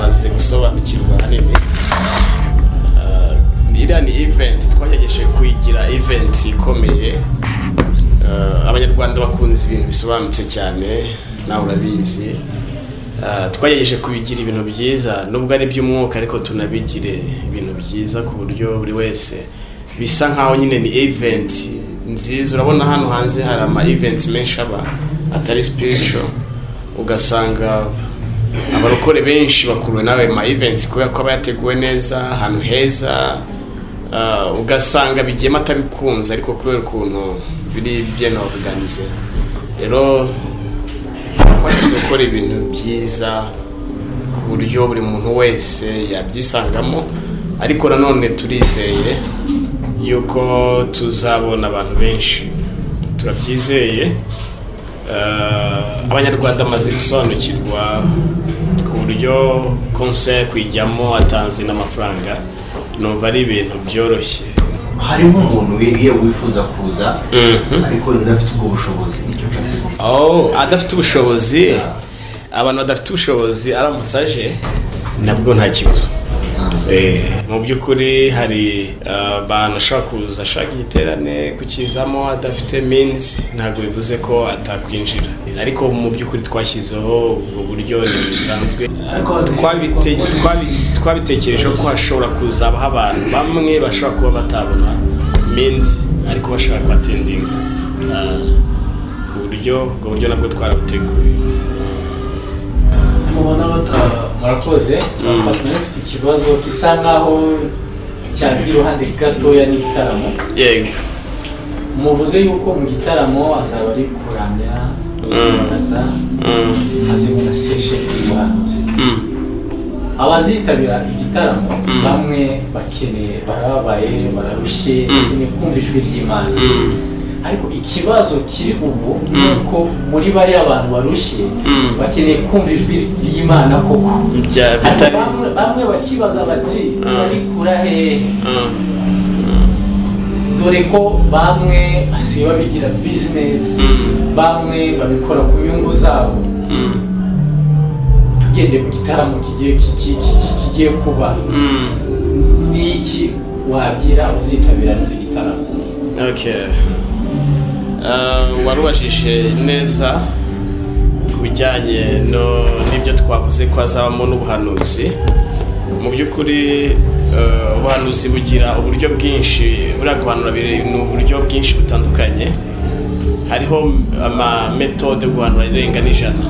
tumaze gusobanukirwa hanini. Iriya ni event twagerageje kuyigira event ikomeye. Abanyarwanda bakunze ibintu bisobanutse cyane, nawe urabizi. Twagerageje kubigira ibintu byiza nubwo ari by'umwuka, ariko tunabigire ibintu byiza ku buryo buri wese bisa nkaho nyine ni event nziza. Urabona hano hanze hari ama events menshi aba atari spiritual, ugasanga abarokore benshi bakuruwe nawe ma events kubera ko bayateguwe neza ahantu heza, ugasanga bigiyemo atabikunze ariko kubera ukuntu biri bien organisé. Rero twatse gukora ibintu byiza ku buryo buri muntu wese yabyisangamo, ariko nanone turizeye yuko tuzabona abantu benshi, turabyizeye. Abanyarwanda maze gusobanukirwa ku buryo concert kwijyamo atanze n'amafaranga, numva ari ibintu byoroshye. Harimo umuntu yewe wifuza kuza ariko adafite ubwo bushobozi. Adafite ubushobozi, abantu badafite ubushobozi aramutse aje nabwo nta kibazo. Mu by'ukuri hari abantu ashobora kuza ashaka igiterane kukizamo adafite means, ntabwo bivuze ko atakwinjira, ariko mu by'ukuri twashyizeho ubwo buryo ni bisanzwe. Twabitekereje ko hashobora kuzabaho abantu bamwe bashobora kuba batabona means ariko bashobora kwatendinga ku buryo ubwo buryo nabwo twarabuteguye. Mubona murakoze. Pastor afite ikibazo gisa nkaho cyari iruhande gatoya n'igitaramo. Yego. Muvuze yuko mu gitaramo azaba ari kuramya azimuna session y'ubuhanuzi. Abazitabira igitaramo bamwe bakeneye, barababaye, bararushye, bakeneye kumva ijwi ry'Imana. Ariko ikibazo kiri ubu nuko muri bari abantu barushye bakeneye kumva ijwi ry'Imana koko. Bamwe bakibaza bati turarikura hehe? Dore ko bamwe asiye babigira business, bamwe babikora ku nyungu zabo. Tugendeye ku gitaramo kigiye kuba, niki wabwira uzitabira n'icyo gitaramo? Okay. Warubajije neza ku bijyanye n'ibyo twavuze ko hazabamo n'ubuhanuzi. Mu by'ukuri ubuhanuzi bugira uburyo bwinshi, buriya guhanura biri mu buryo bwinshi butandukanye. Hariho ama methode guhanura irenga n'ijana.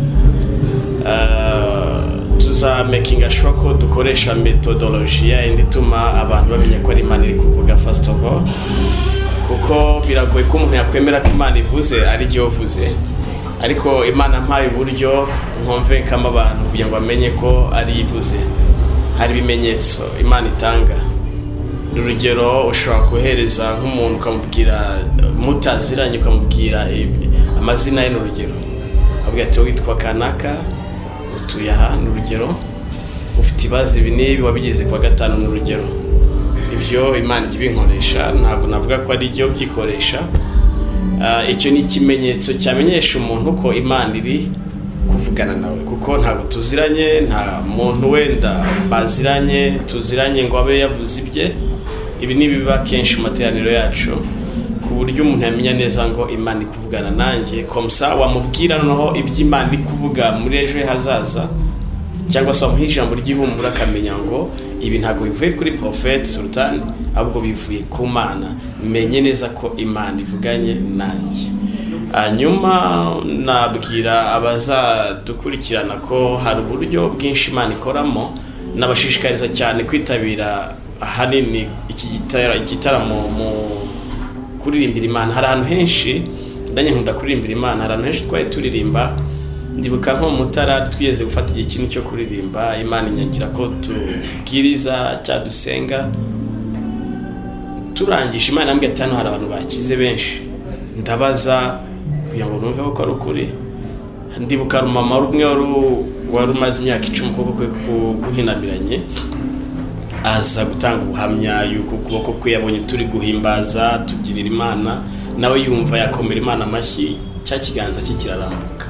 Tuza making sure ko dukoresha methodology indi ituma abantu bamenya ko ari Imana iri kuvuga first of all, kuko biragoye ko umuntu yakwemera ko Imana ivuze ari byo uvuze, ariko Imana mpaye uburyo nkomvenkamo abantu kugira ngo bamenye ko ari ivuze. Hari ibimenyetso Imana itanga. Urugero, ushobora kohereza nk'umuntu ukamubwira mutaziranye, ukamubwira amazina ye. N'urugero ukabwira ati witwa kanaka, utuye aha. N'urugero, ufite ibibazo ibi n'ibi wabigeze kwa gatanu. N'urugero, ibyo Imana ibinkoresha, ntabwo navuga ko ari byo byikoresha. Icyo ni ikimenyetso cyamenyesha umuntu ko Imana iri kuvugana nawe, kuko ntabwo tuziranye, nta muntu wenda baziranye tuziranye ngo abe yavuze ibye. Ibi ni biba kenshi mu materaniro yacu, ku buryo umuntu yamenya neza ngo Imana iri kuvugana nanjye, komsa wamubwira noneho iby'Imana iri kuvuga muri ejo hazaza, cyangwa se wamuha ijambo ry'ihumura akamenya ngo ibi ntabwo bivuye kuri Prophet Sultan, ahubwo bivuye ku Mana. Menye neza ko Imana ivuganye nanjye. Hanyuma nabwira abazadukurikirana ko hari uburyo bwinshi Imana ikoramo, nabashishikariza cyane kwitabira ahanini iki gitaramo mu kuririmbira Imana. Hari ahantu henshi ndanye nkunda kuririmbira Imana, hari ahantu henshi twaye turirimba. Ndibuka nko Mutara twigeze gufata igihe kinini cyo kuririmba Imana inyangira ko tubwiriza cya dusenga. Turangisha Imana ambwiye ati hano hari abantu bakize benshi. Ndabaza kugira ngo numve ko ari ukuri. Ndibuka mama umwe wari umaze imyaka 10 koko guhinamiranye, aza gutanga ubuhamya yuko kuboko kwe yabonye turi guhimbaza tubyinira Imana, nawe yumva yakomera Imana amashyi, cya kiganza cye kirarambuka.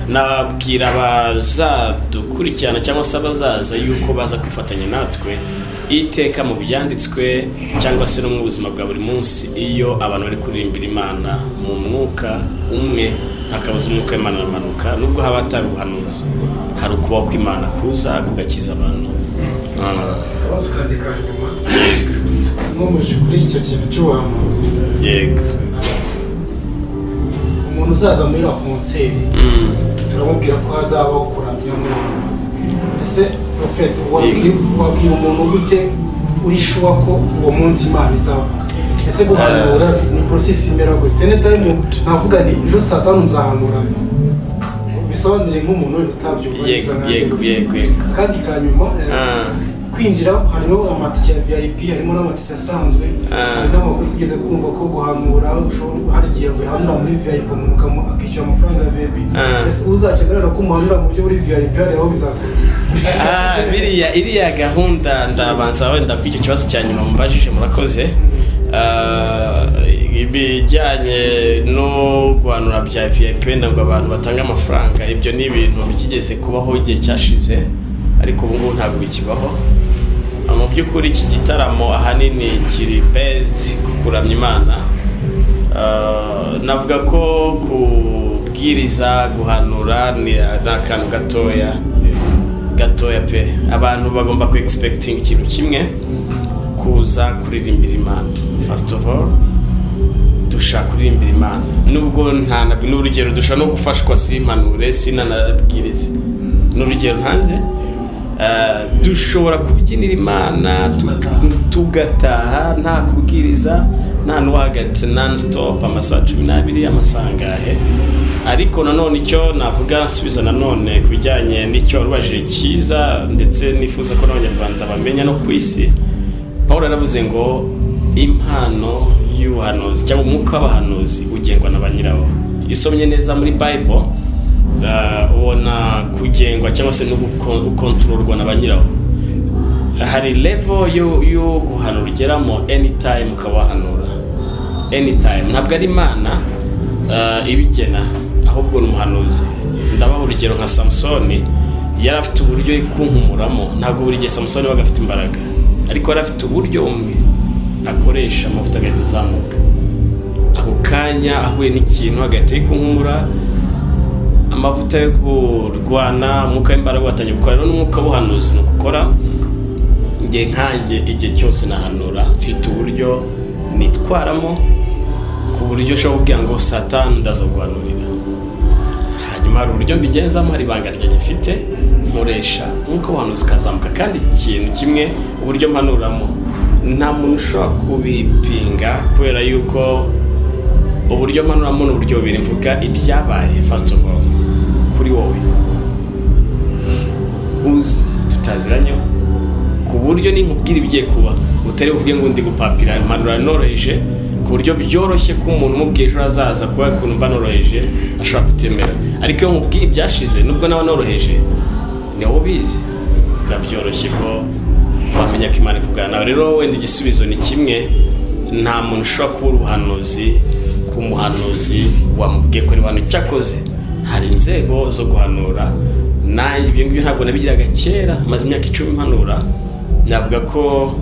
nababwira abazadukurikirana cyangwa se abazaza yuko baza kwifatanya natwe iteka mu byanditswe cyangwa se no mu buzima bwa buri munsi. Iyo abantu bari kuririmbira Imana mu mwuka umwe, hakabuza umwuka w'Imana uramanuka, nubwo haba hatari ubuhanuzi, hari ukubaho kw'Imana kuza kugakiza abantu. Akabazo kandi ka nyuma nkomeje kuri icyo kintu cy'ubuhanuzi. Yego. Umuntu uzaza muri la konseri turamubwira ko hazabaho kuramya n'ubuhanuzi. Ese Prophet wabwira umuntu gute uri sure ko uwo munsi Imana izavuga? Ese guhanura ni process imera gute? Time navuga ni ejo saa 5 nzahanura. Bisobanure nk'umuntu utabyumva neza. Yego. Kandi kanyuma kwinjira harimo amatike ya VIP, harimo n'amatike asanzwe. N'amakuru tugeze kumva ko guhanura hari igihe guhanura muri VIP umuntu akishyura amafaranga ya VIP. Ese uzakenera ko umuhanura mu buryo muri VIP hari aho bizakora? Iriya gahunda ndabanza wenda ku icyo kibazo cya nyuma mubajije, murakoze. Ibijyanye no guhanura bya VIP ngo abantu batanga amafaranga, ibyo ni ibintu bikigeze kubaho igihe cyashize, ariko ubu ngubu ntabwo bikibaho. Mu by'ukuri iki gitaramo ahanini kiri based ku kuramya Imana. Navuga ko kubwiriza guhanura ni akantu gatoya pe. Abantu bagomba ku expecting ikintu kimwe, kuza kuririmbira Imana. First of all, dushaka kuririmbira Imana, nubwo n'urugero dushaka no gufashwa simpanure sinanabwirize. N'urugero ntanze dushobora kubyinira Imana tugataha nta kubwiriza, nta n'uwahagaritse non stop amasaha 12 amasangahe. Ariko nanone icyo navuga nsubiza nanone kubijyanye n'icyo warubajije cyiza, ndetse nifuza ko n'abanyarwanda bamenya no ku isi. Paul yaravuze ngo impano y'ubuhanuzi cyangwa umwuka w'abahanuzi ugengwa na banyirawo. Isomye neza muri Bible ubona kugengwa cyangwa se no gukontororwa na banyirawo. Hari level yo guhanura ugeramo anytime ukabahanura anytime. Ntabwo ari Imana ibigena, ahubwo n'umuhanuzi. Ndabaho urugero nka Samsoni, yari afite uburyo yikunkumuramo. Ntabwo buri gihe Samsoni waga afite imbaraga, ariko yari afite uburyo umwe akoresha amavuta agahita azamuka. Ako kanya ahuye n'ikintu agahita yikunkumura, amavuta yo kurwana, umwuka w'imbaraga watangiye gukora. Rero n'umwuka w'ubuhanuzi ni ukukora. Ngiye nkanjye igihe cyose nahanura mfite uburyo nitwaramo, ku buryo ushobora kubwira ngo Satani ndaza guhanurira. Hanyuma hari uburyo mbigenzamo, hari ibanga ryanjye mfite nkoresha umwuka w'ubuhanuzi ukazamuka. Kandi ikintu kimwe, uburyo mpanuramo nta muntu ushobora kubipinga, kubera yuko uburyo mpanuramo ni uburyo bubiri. Mvuga ibyabaye first of all kuri wowe uzi tutaziranye, ku buryo ninkubwira ibigiye kuba utari uvuge ngo ndi gupapira. Impanuro noroheje ku buryo byoroshye ko umuntu umubwiye ejo azaza kuba ukuntu mba noroheje ashobora kutemera. Ariko iyo nkubwiye ibyashize nubwo nawe noroheje ni wowe ubizi, byoroshye ko wamenya ko Imana ikubwira nawe. Rero wenda igisubizo ni kimwe, nta muntu ushobora kuba ubuhanuzi ku muhanuzi wamubwiye ko ari abantu. Cyakoze hari inzego zo guhanura, nanjye ibyo ngibyo ntabwo nabigiraga kera, maze imyaka 10 mpanura. Navuga ko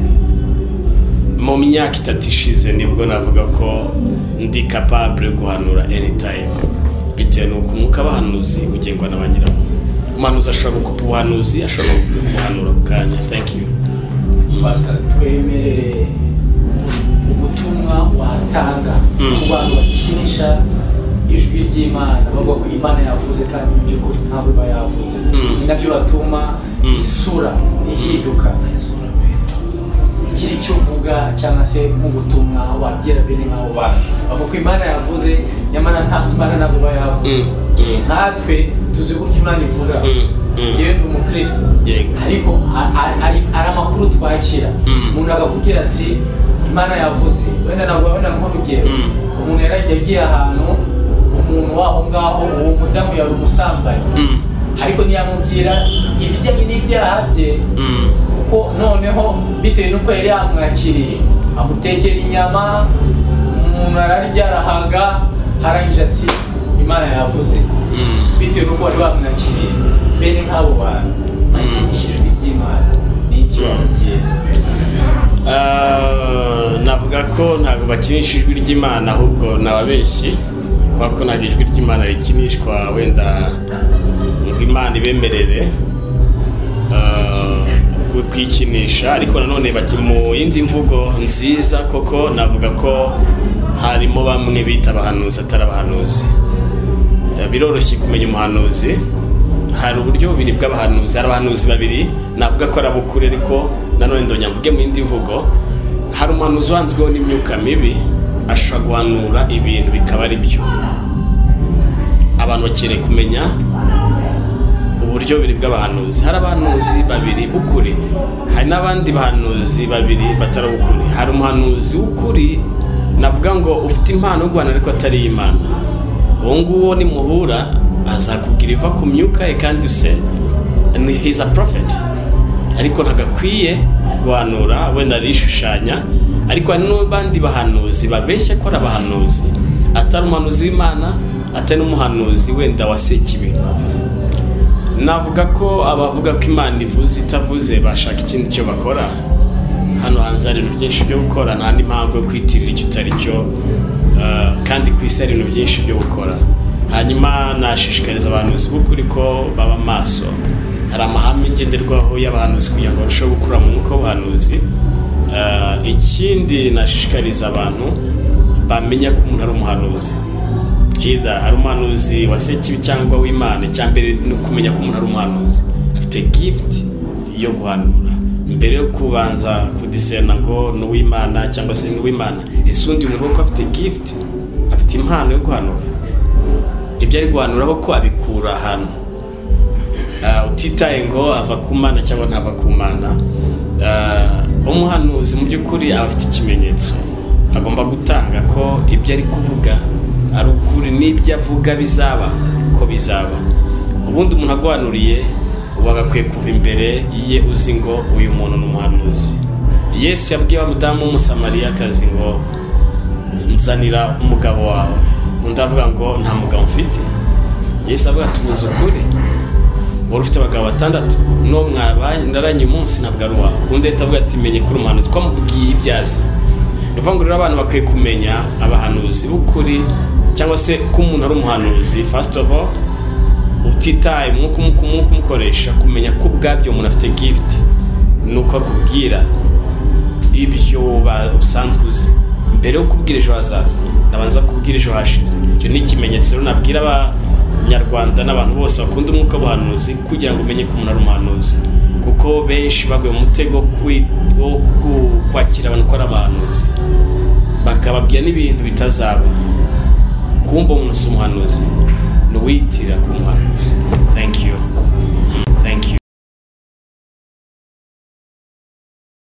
mu myaka 3 ishize nibwo navuga ko ndi capable guhanura anytime, bitewe n'uko umwuka w'abahanuzi ugengwa n'abanyirawo. Umuhanuzi ashobora gukora ubuhanuzi, ashobora guhanura ku kanya. Thank you. Pastor, twemerere ubutumwa watanga ku bantu bakinisha ijwi ry'Imana, bavuga ko Imana yavuze kandi mu by'ukuri ntabwo iba yavuze. Ni nabyo batuma isura ihinduka. Gira icyo uvuga cyangwa se nk'ubutumwa wabwira bene nk'abo bantu bavuga ko Imana yavuze, nyamara Imana ntabwo iba yavuze. Natwe tuzi uburyo Imana ivuga. Yewe ni umukristo, ariko ari amakuru twakira. Umuntu akakubwira ati Imana yavuze, wenda ntabwo wabona nk'urugero. Umuntu yagiye ahantu, umuntu waho ngaho uwo mudamu yari umusambanyi, ariko ntiyamubwira ibijyanye n'ibyaha bye, kuko noneho bitewe n'uko yari yamwakiriye amutekera inyama, umuntu ararya arahaga, harangije ati imana yavuze bitewe n'uko bari bamwakiriye bene nk'abo bantu bakinisha ijwi ry'imana n'icyo bababwira. Navuga ko ntabwo bakinisha ijwi ry'imana ahubwo nababeshyi kubera ko ntabwo ijwi ry'imana rikinishwa wenda ngo imana ibemerere kwikinisha, ariko nanone mu yindi mvugo nziza koko navuga ko harimo bamwe bita abahanuzi atari abahanuzi. Biroroshye kumenya umuhanuzi, hari uburyo bubiri bw'abahanuzi, hari abahanuzi babiri navuga ko ari abukuri, ariko nanone ndonya mvuge mu yindi mvugo, hari umuhanuzi wanzweho n'imyuka mibi ashobora guhanura ibintu bikaba ari byo. Abantu bakeneye kumenya uburyo bubiri bw'abahanuzi. Hari abahanuzi babiri b'ukuri, hari n'abandi bahanuzi babiri batari b'ukuri. Hari umuhanuzi w'ukuri navuga ngo ufite impano yo guhanura ariko atari Imana. Uwo nguwo nimuhura azakubwira iva ku myuka ye kandi use he's a prophet, ariko ntagakwiye guhanura wenda arishushanya. Ariko hari n'abandi bahanuzi babeshya ko ari abahanuzi atari umuhanuzi w'Imana, atari n'umuhanuzi wenda wa sekibi. Navuga ko abavuga ko Imana ivuze itavuze bashaka ikindi cyo bakora. Hano hanze hari ibintu byinshi byo gukora, nta n'impamvu yo kwitirira icyo utari cyo, kandi ku isi hari ibintu byinshi byo gukora. Hanyuma nashishikariza abahanuzi b'ukuri ko baba maso. Hari amahame ngenderwaho y'abahanuzi kugira ngo barusheho gukura mu mwuka w'ubuhanuzi. Ikindi nashishikariza abantu bamenya ko umuntu ari umuhanuzi, either ari umuhanuzi wa sekibi cyangwa w'Imana. Icyambere ni ukumenya ko umuntu ari umuhanuzi afite gift yo guhanura, mbere yo kubanza kudisena ngo ni uw'Imana cyangwa se ni uw'Imana. Ese undi umuntu ko afite gift, afite impano yo guhanura, ibyo ari guhanuraho ko abikura ahantu, utitaye ngo ava ku Mana cyangwa ntava ku Mana. Umuhanuzi mu by'ukuri aba afite ikimenyetso agomba gutanga ko ibyo ari kuvuga ari ukuri, n'ibyo avuga bizaba ko bizaba. Ubundi umuntu aguhanuriye uba agakwiye kuva imbere ye uzi ngo uyu muntu ni umuhanuzi. Yesu yabwiye wa mudamu w'umusamariyakazi ngo nzanira umugabo wawe, undi avuga ngo nta mugabo mfite. Yesu avuga tubuze ukuri, wari ufite abagabo 6 no mwabaye ndaranye umunsi ntabwo ari wawe. Undi ahita avuga ati menye kuri umuhanuzi ko mubwiye ibyazi. Nivuga ngo rero abantu bakwiye kumenya abahanuzi b'ukuri cyangwa se ko umuntu ari umuhanuzi. First of all, utitaye mwuko umukoresha, kumenya ko ubwabyo umuntu afite gift, nuko akubwira ibyo usanzwe uzi mbere yo kubwira ejo hazaza, nabanza kubwira ejo hashize. Icyo ni ikimenyetso rero nabwira abanyarwanda n'abantu bose bakunda umwuka w'ubuhanuzi kugira ngo umenye ko umuntu ari umuhanuzi, kuko benshi baguye mu mutego wo kwakira abantu ko ari abahanuzi, bakababwira n'ibintu bitazaba. Kumva umuntu si umuhanuzi, ni uwiyitirira ku muhanuzi.